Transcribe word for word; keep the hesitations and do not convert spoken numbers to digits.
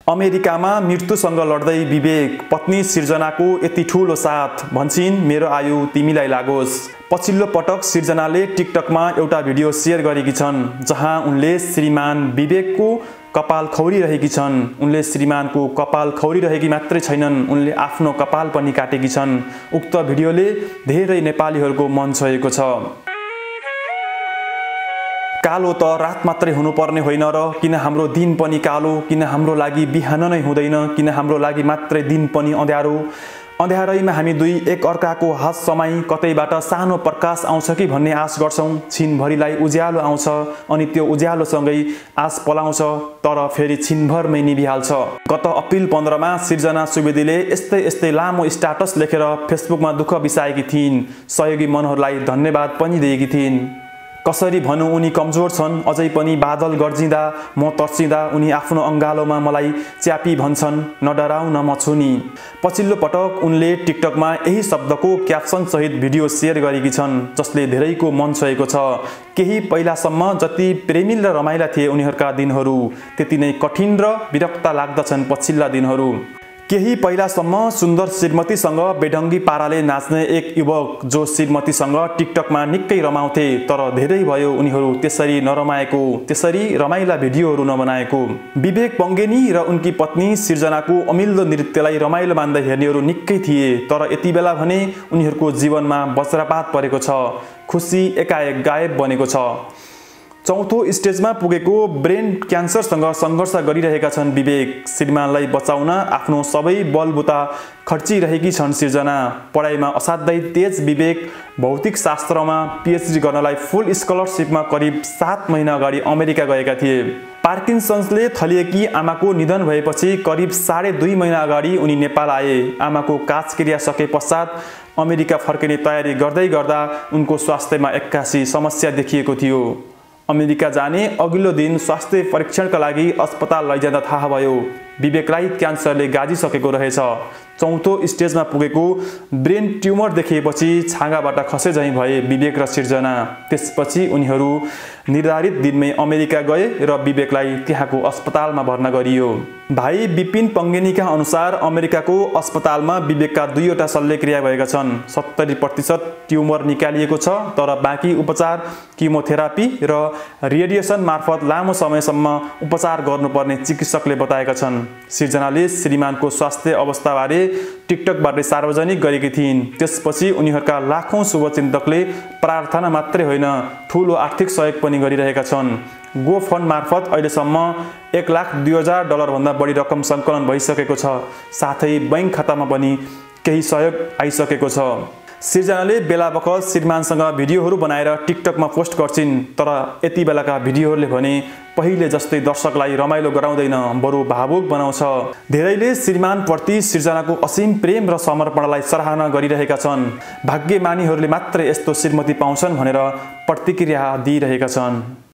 अमेरिकामा मृत्युसँग लड्दै विवेक पत्नी सिर्जनाको यति ठूलो साथ भन्छिन् मेरो आयु तिमीलाई लागोस्। पछिल्लो पटक सिर्जनाले टिकटकमा एउटा भिडियो शेयर गरेकी छन् जहाँ उनले श्रीमान विवेकको कपाल खौरिरहेकी छन्। उनले श्रीमानको कपाल खौरिरहेकी मात्रै छैनन्, उनले आफ्नो कपाल पनि काटेकी छन्। उक्त भिडियोले धेरै नेपालीहरूको मन छोएको छ। कालो त रात मात्रै हुनुपर्ने होइन र किन हाम्रो दिन पनि कालो, किन हाम्रो लागि बिहान नै हुँदैन, किन हाम्रो लागि मात्रै दिन पनि अँध्यारो। अँध्यारैमा हामी दुई एक अर्काको हात समाई कतैबाट सानो प्रकाश आउँछ कि भन्ने आश गर्छौँ। छिनभरिलाई उज्यालो आउँछ अनि त्यो उज्यालोसँगै आश पलाउँछ, तर फेरि छिनभरमै निभिहाल्छ। गत अप्रिल पन्ध्रमा सिर्जना सुवेदीले यस्तै यस्तै लामो स्ट्याटस लेखेर फेसबुकमा दुःख बिसाएकी थिइन्। सहयोगी मनहरूलाई धन्यवाद पनि दिएकी थिइन्। कसरी भनौँ उनी कमजोर छन्, अझै पनि बादल गर्जिँदा म तर्सिँदा उनी आफ्नो अङ्गालोमा मलाई च्यापी भन्छन्, नडराउ न म छु नि। पछिल्लो पटक उनले टिकटकमा यही शब्दको क्याप्सन सहित भिडियो शेयर गरेकी छन् जसले धेरैको मन छोएको छ। केही पहिलासम्म जति प्रेमिल र रमाइला थिए उनीहरूका दिनहरू, त्यति नै कठिन र विरक्त लाग्दछन् पछिल्ला दिनहरू। केही पहिलासम्म सुन्दर श्रीमतीसँग बेढङ्गी पाराले नाच्ने एक युवक जो श्रीमतीसँग टिकटकमा निकै रमाउँथे, तर धेरै भयो उनीहरू त्यसरी नरमाएको, त्यसरी रमाइला भिडियोहरू नबनाएको। विवेक पङ्गेनी र उनकी पत्नी सिर्जनाको अमिल्दो नृत्यलाई रमाइलो मान्दै हेर्नेहरू निकै थिए, तर यति बेला भने उनीहरूको जीवनमा वज्रपात परेको छ। खुसी एकाएक गायब बनेको छ। चौथो स्टेजमा पुगेको ब्रेन क्यान्सरसँग सङ्घर्ष गरिरहेका छन् विवेक। श्रीमानलाई बचाउन आफ्नो सबै बलबुता खर्चिरहेकी छन् सिर्जना। पढाइमा असाध्यै तेज विवेक भौतिक शास्त्रमा पिएचडी गर्नलाई फुल स्कलरसिपमा करिब सात महिना अगाडि अमेरिका गएका थिए। पार्किन्सन्सले थलिएकी आमाको निधन भएपछि करिब साढे दुई महिना अगाडि उनी नेपाल आए। आमाको काजक्रिया सके पश्चात अमेरिका फर्किने तयारी गर्दै गर्दा उनको स्वास्थ्यमा एक्कासी समस्या देखिएको थियो। अमेरिका जाने अघिल्लो दिन स्वास्थ्य परीक्षणका लागि अस्पताल लैजाँदा थाहा भयो विवेकलाई क्यान्सरले गाजिसकेको रहेछ। चौथो स्टेजमा पुगेको ब्रेन ट्युमर देखिएपछि छाँगाबाट खसे झैँ भए विवेक र सिर्जना। त्यसपछि उनीहरू निर्धारित दिनमै अमेरिका गए र विवेकलाई त्यहाँको अस्पतालमा भर्ना गरियो। भाइ विपिन पङ्गेनीका अनुसार अमेरिकाको अस्पतालमा विवेकका दुईवटा शल्यक्रिया भएका छन्। सत्तरी प्रतिशत ट्युमर निकालिएको छ, तर बाँकी उपचार किमोथेरापी र रेडिएसन मार्फत लामो समयसम्म उपचार गर्नुपर्ने चिकित्सकले बताएका छन्। सिर्जनाले श्रीमानको स्वास्थ्य अवस्थाबारे टिकटकबाट सार्वजनिक गरेकी थिइन्। त्यसपछि उनीहरूका लाखौं शुभचिन्तकले प्रार्थना मात्रै होइन, ठूलो आर्थिक सहयोग पनि गरिरहेका छन्। गो फन्ड मार्फत अहिलेसम्म एक लाख दुई हजार डलरभन्दा बढी रकम सङ्कलन भइसकेको छ। साथै बैंक खातामा पनि केही सहयोग आइसकेको छ। सिर्जनाले बेला बखत श्रीमानसँग भिडियोहरू बनाएर टिकटकमा पोस्ट गर्छिन्, तर यति बेलाका भिडियोहरूले भने पहिले जस्तै दर्शकलाई रमाइलो गराउँदैन, बरु भावुक बनाउँछ। धेरैले श्रीमानप्रति सिर्जनाको असीम प्रेम र समर्पणलाई सराहना गरिरहेका छन्। भाग्यमानीहरूले मात्रै यस्तो श्रीमती पाउँछन् भनेर प्रतिक्रिया दिइरहेका छन्।